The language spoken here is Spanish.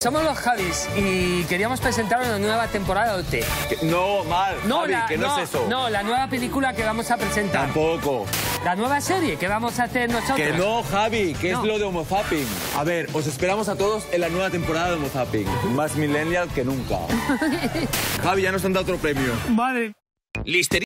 somos los Javis y queríamos presentar una nueva temporada de OT. No, mal, No, Javi, que no es eso. No, la nueva película que vamos a presentar. Tampoco. La nueva serie que vamos a hacer nosotros. Que no, Javi, que No. es lo de Homo Zapping. A ver, os esperamos a todos en la nueva temporada de Homo Zapping. Más millennial que nunca. Javi, ya nos han dado otro premio. Madre. Listerine